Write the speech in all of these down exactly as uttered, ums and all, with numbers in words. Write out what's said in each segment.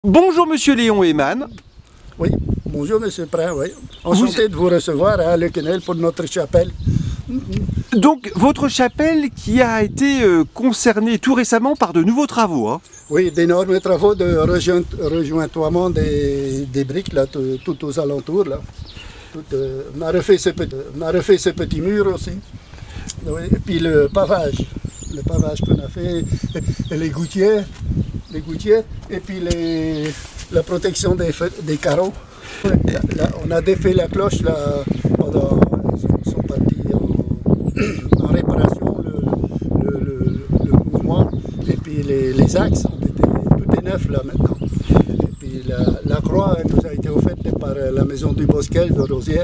Bonjour Monsieur Léon Heyman. Oui, bonjour Monsieur Prin, oui. Enchanté vous... de vous recevoir à Le Quesnel pour notre chapelle. Donc votre chapelle qui a été euh, concernée tout récemment par de nouveaux travaux. Hein. Oui, d'énormes travaux de rejoint, rejointoiement des, des briques là, tout, tout aux alentours. Là. Tout, euh, on, a refait ce petit, on a refait ce petit mur aussi. Oui, et puis le pavage, le pavage qu'on a fait, et les gouttières, les gouttières, et puis les, la protection des, des carreaux. Là, là, on a défait la cloche là, pendant, ils sont partis en, en réparation, le, le, le, le mouvement, et puis les, les axes, étaient, tout est neuf là maintenant. Et puis la, la croix elle nous a été offerte par la maison du Bosquel de Rosières.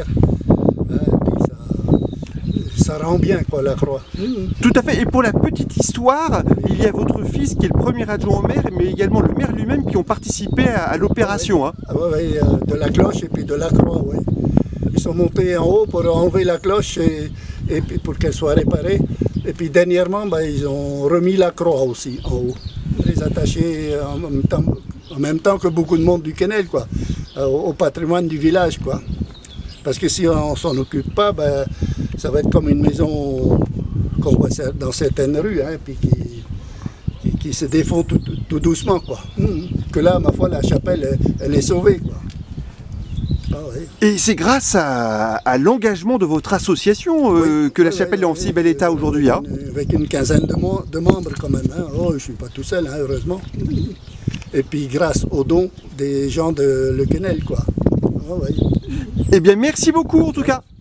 Ça rend bien quoi la croix. Mmh. Tout à fait, et pour la petite histoire, il y a votre fils qui est le premier adjoint au maire, mais également le maire lui-même qui ont participé à, à l'opération. Ah, oui. hein. ah, oui, oui, de la cloche et puis de la croix, oui. Ils sont montés en haut pour enlever la cloche et, et puis pour qu'elle soit réparée. Et puis dernièrement, ben, ils ont remis la croix aussi en haut. Les attacher en même temps, en même temps que beaucoup de monde du Quesnel, quoi, au, au patrimoine du village, quoi. Parce que si on ne s'en occupe pas, ben, ça va être comme une maison qu'on voit dans certaines rues, hein, puis qui, qui, qui se défend tout, tout, tout doucement, quoi. Mmh. Que là, ma foi, la chapelle, elle, elle est sauvée, quoi. Ah, oui. Et c'est grâce à, à l'engagement de votre association euh, oui, que la chapelle oui, est en si bel état aujourd'hui. Hein. Avec une quinzaine de, de membres quand même. Hein. Oh, je ne suis pas tout seul, hein, heureusement. Et puis grâce aux dons des gens de Le Quesnel, quoi. Ah, oui. Eh bien, merci beaucoup en tout cas.